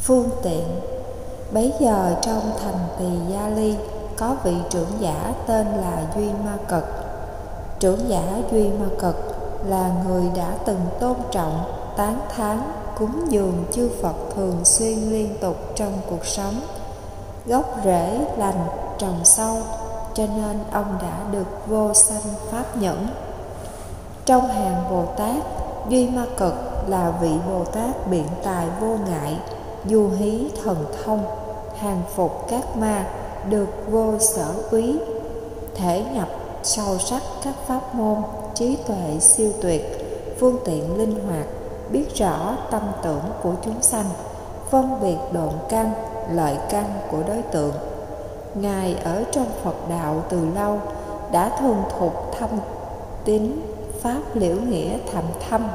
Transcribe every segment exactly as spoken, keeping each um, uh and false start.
Phương tiện. Bấy giờ trong thành Tỳ Gia Ly có vị trưởng giả tên là Duy Ma Cực. Trưởng giả Duy Ma Cực là người đã từng tôn trọng, tán thán, cúng dường chư Phật thường xuyên liên tục trong cuộc sống. Gốc rễ lành trồng sâu, cho nên ông đã được vô sanh pháp nhẫn. Trong hàng Bồ Tát, Duy Ma Cực là vị Bồ Tát biện tài vô ngại, du hí thần thông, hàng phục các ma, được vô sở quý, thể nhập sâu sắc các pháp môn, trí tuệ siêu tuyệt, phương tiện linh hoạt, biết rõ tâm tưởng của chúng sanh, phân biệt độn căn, lợi căn của đối tượng. Ngài ở trong Phật đạo từ lâu, đã thuần thục thâm tín pháp liễu nghĩa thầm thâm.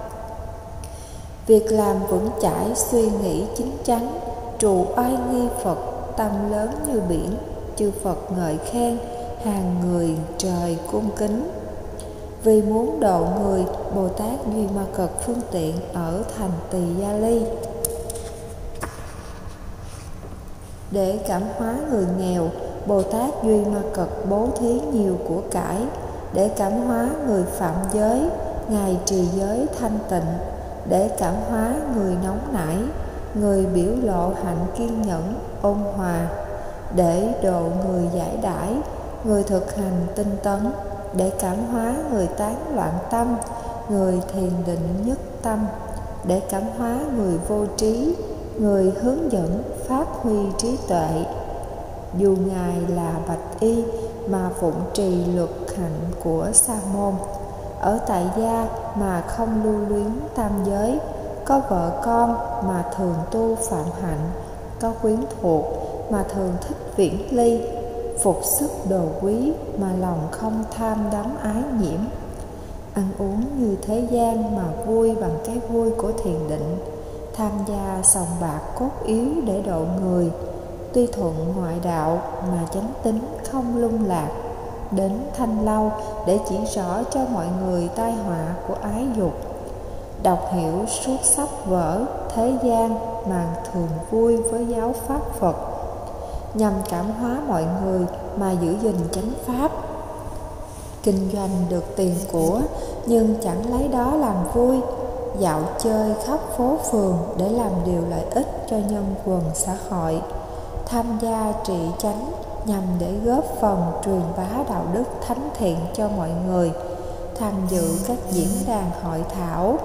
Việc làm vững chãi, suy nghĩ chín chắn, trụ oai nghi Phật, tâm lớn như biển, chư Phật ngợi khen, hàng người trời cung kính. Vì muốn độ người, Bồ Tát Duy Ma Cực phương tiện ở thành Tỳ Gia Ly. Để cảm hóa người nghèo, Bồ Tát Duy Ma Cực bố thí nhiều của cải. Để cảm hóa người phạm giới, Ngài trì giới thanh tịnh. Để cảm hóa người nóng nảy, người biểu lộ hạnh kiên nhẫn, ôn hòa. Để độ người giải đãi, người thực hành tinh tấn. Để cảm hóa người tán loạn tâm, người thiền định nhất tâm. Để cảm hóa người vô trí, người hướng dẫn phát huy trí tuệ. Dù Ngài là bạch y mà phụng trì luật hạnh của Sa môn, ở tại gia mà không lưu luyến tam giới, có vợ con mà thường tu phạm hạnh, có quyến thuộc mà thường thích viễn ly, phục sức đồ quý mà lòng không tham đắm ái nhiễm, ăn uống như thế gian mà vui bằng cái vui của thiền định, tham gia sòng bạc cốt yếu để độ người, tuy thuận ngoại đạo mà chánh tín không lung lạc, đến thanh lâu để chỉ rõ cho mọi người tai họa của ái dục, đọc hiểu suốt sách vở thế gian mà thường vui với giáo pháp Phật, nhằm cảm hóa mọi người mà giữ gìn chánh pháp. Kinh doanh được tiền của nhưng chẳng lấy đó làm vui, dạo chơi khắp phố phường để làm điều lợi ích cho nhân quần xã hội, tham gia trị chánh nhằm để góp phần truyền bá đạo đức thánh thiện cho mọi người, tham dự các diễn đàn hội thảo,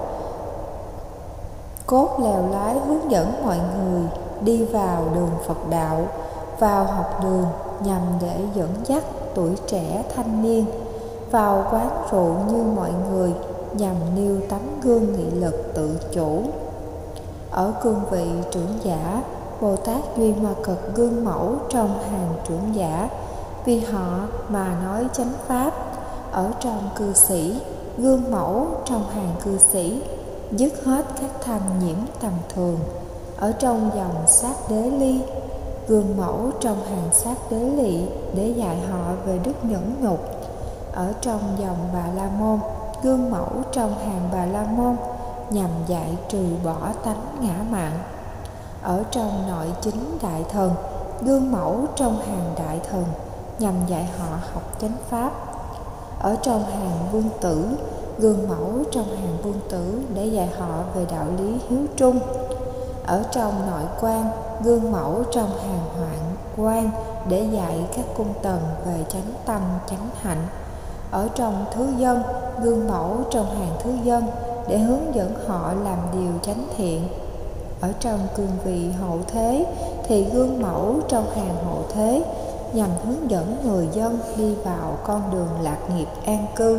cốt lèo lái hướng dẫn mọi người đi vào đường Phật đạo, vào học đường nhằm để dẫn dắt tuổi trẻ thanh niên, vào quán rượu như mọi người nhằm nêu tấm gương nghị lực tự chủ. Ở cương vị trưởng giả, Bồ Tát Duy Ma Cực gương mẫu trong hàng trưởng giả, vì họ mà nói chánh pháp. Ở trong cư sĩ, gương mẫu trong hàng cư sĩ, dứt hết các tham nhiễm tầm thường. Ở trong dòng sát đế ly, gương mẫu trong hàng sát đế lị để dạy họ về đức nhẫn nhục. Ở trong dòng Bà La Môn, gương mẫu trong hàng Bà La Môn nhằm dạy trừ bỏ tánh ngã mạn. Ở trong nội chính đại thần, gương mẫu trong hàng đại thần nhằm dạy họ học chánh pháp. Ở trong hàng vương tử, gương mẫu trong hàng vương tử để dạy họ về đạo lý hiếu trung. Ở trong nội quan, gương mẫu trong hàng hoạn quan để dạy các cung tần về chánh tâm chánh hạnh. Ở trong thứ dân, gương mẫu trong hàng thứ dân để hướng dẫn họ làm điều chánh thiện. Ở trong cương vị hậu thế thì gương mẫu trong hàng hậu thế nhằm hướng dẫn người dân đi vào con đường lạc nghiệp an cư.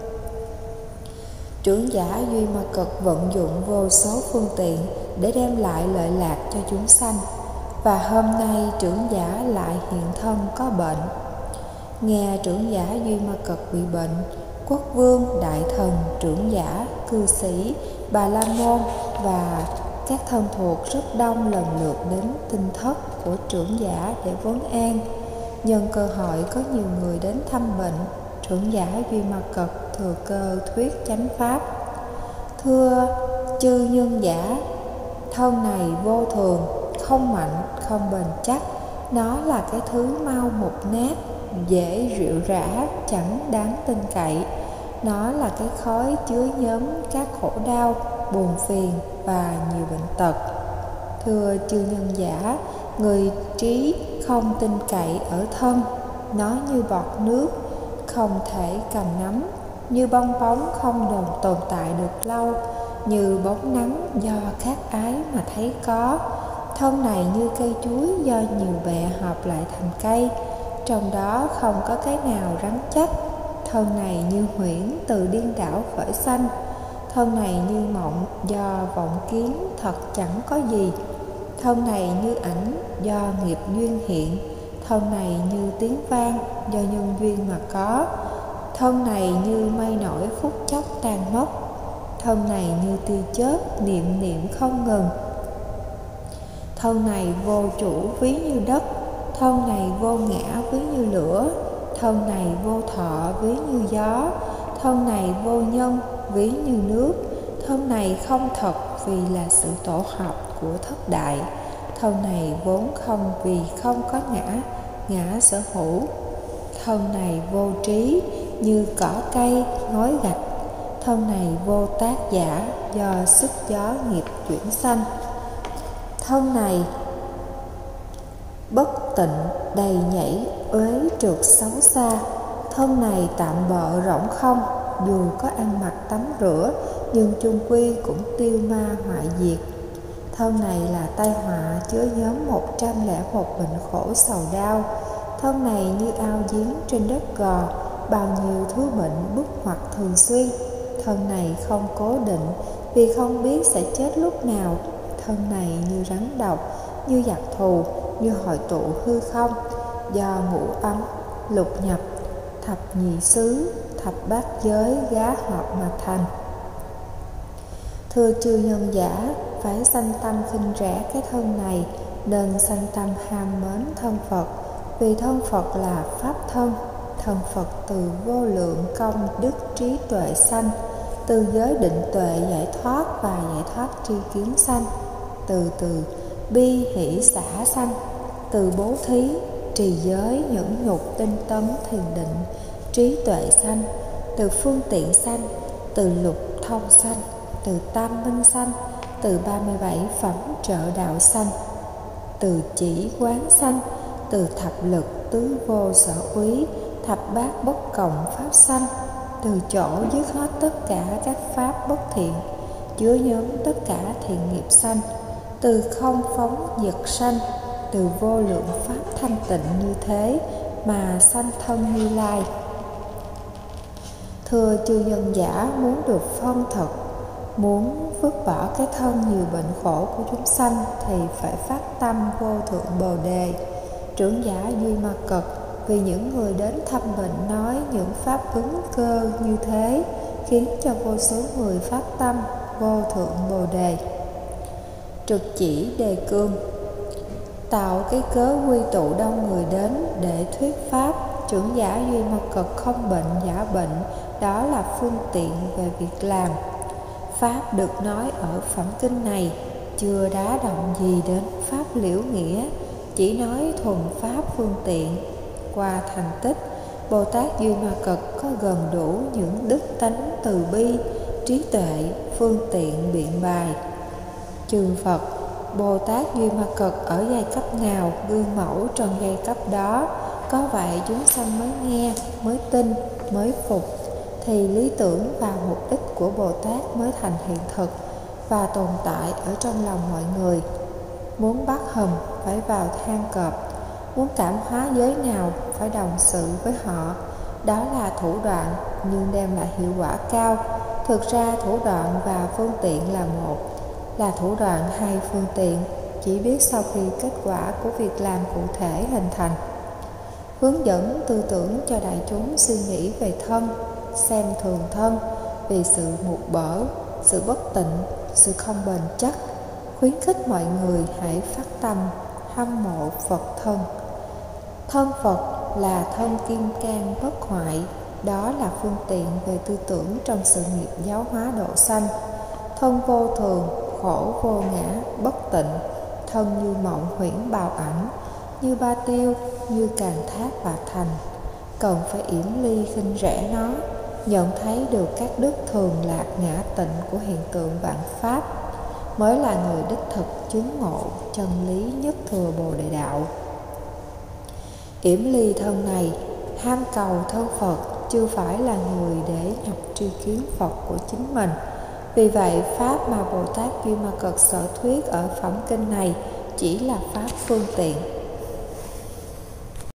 Trưởng giả Duy Ma Cực vận dụng vô số phương tiện để đem lại lợi lạc cho chúng sanh, và hôm nay trưởng giả lại hiện thân có bệnh. Nghe trưởng giả Duy Ma Cực bị bệnh, quốc vương, đại thần, trưởng giả, cư sĩ, Bà La Môn và các thân thuộc rất đông lần lượt đến tinh thất của trưởng giả để vấn an. Nhân cơ hội có nhiều người đến thăm bệnh, trưởng giả Duy Ma Cực thừa cơ thuyết chánh pháp. Thưa chư nhân giả, thân này vô thường, không mạnh, không bền chắc. Nó là cái thứ mau mục nát, dễ rệu rã, chẳng đáng tin cậy. Nó là cái khói chứa nhóm các khổ đau, buồn phiền và nhiều bệnh tật. Thưa chư nhân giả, người trí không tin cậy ở thân. Nó như bọt nước, không thể cầm nắm, như bong bóng không đồn tồn tại được lâu, như bóng nắng do khát ái mà thấy có. Thân này như cây chuối do nhiều bẹ hợp lại thành cây, trong đó không có cái nào rắn chắc. Thân này như huyễn từ điên đảo khởi sanh. Thân này như mộng do vọng kiến thật chẳng có gì. Thân này như ảnh do nghiệp duyên hiện. Thân này như tiếng vang do nhân duyên mà có. Thân này như mây nổi phút chốc tan mất. Thân này như tia chớp niệm niệm không ngừng. Thân này vô chủ ví như đất. Thân này vô ngã ví như lửa. Thân này vô thọ ví như gió. Thân này vô nhân ví như nước. Thân này không thật vì là sự tổ hợp của thất đại. Thân này vốn không vì không có ngã, ngã sở hữu. Thân này vô trí như cỏ cây, ngói gạch. Thân này vô tác giả do sức gió nghiệp chuyển sanh. Thân này bất tịnh, đầy nhảy, uế trượt xấu xa. Thân này tạm bợ rỗng không, dù có ăn mặc tắm rửa, nhưng chung quy cũng tiêu ma hoại diệt. Thân này là tai họa chứa nhóm một trăm lẻ một bệnh khổ sầu đau. Thân này như ao giếng trên đất gò, bao nhiêu thứ bệnh bức hoặc thường xuyên. Thân này không cố định, vì không biết sẽ chết lúc nào. Thân này như rắn độc, như giặc thù, như hội tụ hư không, do ngũ ấm, lục nhập, thập nhị xứ, thập bát giới gá hợp mà thành. Thưa chư nhân giả, phải sanh tâm khinh rẻ cái thân này, nên sanh tâm ham mến thân Phật, vì thân Phật là pháp thân. Thân Phật từ vô lượng công đức trí tuệ sanh, từ giới định tuệ giải thoát và giải thoát tri kiến sanh, từ từ bi hỷ xả sanh, từ bố thí trì giới nhẫn nhục tinh tấn thiền định trí tuệ sanh, từ phương tiện sanh, từ lục thông sanh, từ tam minh sanh, từ ba mươi bảy phẩm trợ đạo sanh, từ chỉ quán sanh, từ thập lực tứ vô sở úy, thập bát bất cộng pháp sanh, từ chỗ dứt hết tất cả các pháp bất thiện, chứa nhóm tất cả thiện nghiệp sanh, từ không phóng dật sanh, từ vô lượng pháp thanh tịnh như thế mà sanh thân Như Lai. Thưa chư nhân giả, muốn được phân thật, muốn vứt bỏ cái thân nhiều bệnh khổ của chúng sanh thì phải phát tâm vô thượng Bồ Đề. Trưởng giả Duy Ma Cật vì những người đến thăm bệnh nói những pháp ứng cơ như thế, khiến cho vô số người phát tâm vô thượng Bồ Đề. Trực chỉ Đề Cương tạo cái cớ quy tụ đông người đến để thuyết pháp. Trưởng giả Duy Ma Cật không bệnh giả bệnh, đó là phương tiện về việc làm. Pháp được nói ở phẩm kinh này chưa đá động gì đến pháp liễu nghĩa, chỉ nói thuần pháp phương tiện. Qua thành tích, Bồ Tát Duy Ma Cật có gần đủ những đức tánh từ bi, trí tuệ, phương tiện biện bài. Chư Phật, Bồ Tát Duy Ma Cật ở giai cấp nào gương mẫu trong giai cấp đó, có vậy chúng sanh mới nghe, mới tin, mới phục, thì lý tưởng và mục đích của Bồ Tát mới thành hiện thực và tồn tại ở trong lòng mọi người. Muốn bắt hùm phải vào than cọp, muốn cảm hóa giới nào phải đồng sự với họ. Đó là thủ đoạn nhưng đem lại hiệu quả cao. Thực ra thủ đoạn và phương tiện là một, là thủ đoạn hay phương tiện chỉ biết sau khi kết quả của việc làm cụ thể hình thành. Hướng dẫn tư tưởng cho đại chúng suy nghĩ về thân, xem thường thân vì sự mụt bở, sự bất tịnh, sự không bền chắc. Khuyến khích mọi người hãy phát tâm hâm mộ Phật thân. Thân Phật là thân kim cang bất hoại, đó là phương tiện về tư tưởng trong sự nghiệp giáo hóa độ sanh. Thân vô thường, khổ vô ngã, bất tịnh, thân như mộng huyễn bào ảnh, như Ba Tiêu, như Càn Thác và Thành. Cần phải yểm ly khinh rẻ nó, nhận thấy được các đức thường lạc ngã tịnh của hiện tượng vạn pháp, mới là người đích thực chứng ngộ chân lý nhất thừa Bồ Đề đạo. Yểm ly thân này, ham cầu thân Phật, chưa phải là người để nhập tri kiến Phật của chính mình. Vì vậy, pháp mà Bồ Tát Duy Ma Cật sở thuyết ở phẩm kinh này chỉ là pháp phương tiện.